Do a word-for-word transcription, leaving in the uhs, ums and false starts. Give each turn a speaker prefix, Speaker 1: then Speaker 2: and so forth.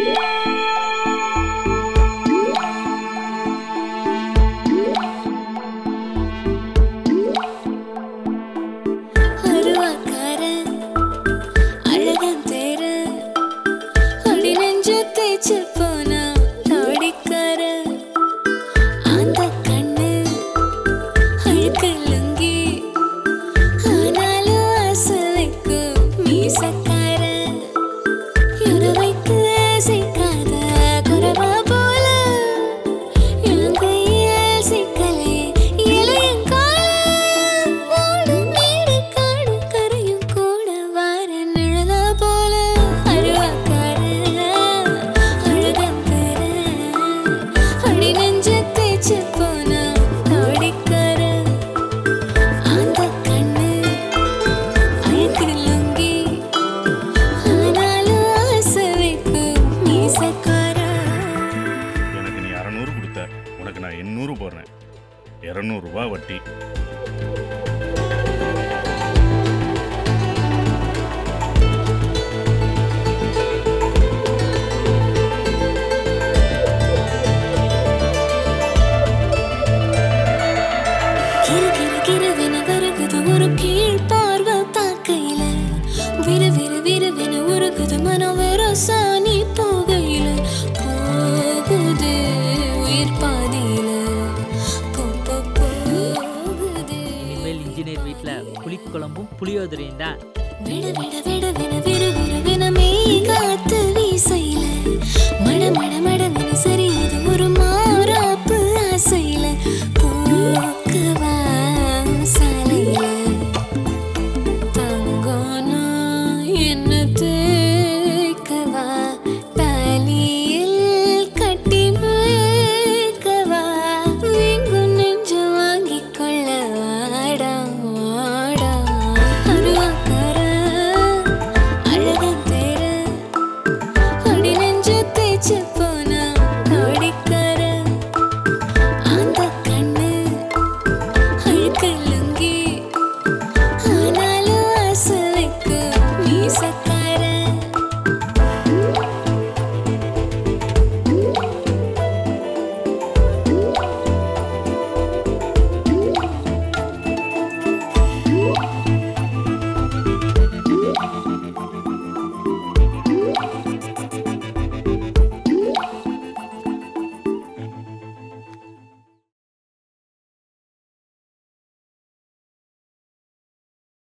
Speaker 1: இருநூறு ரூபாய் வட்டி.
Speaker 2: ஒரு கீழ் பார்வை பார்க்கையில விறு விறு விறுவென உருகுது மனம் வேற சாணி போகையில போகுது உயிர் பாதியில போகுது.
Speaker 3: இனிமேல் இன்ஜினியர் வீட்டுல புளிக்குழம்பும் புளியோதரையும் தான்.
Speaker 2: விட விட விட வின விறு விறுவென மெய் காத்து வீசை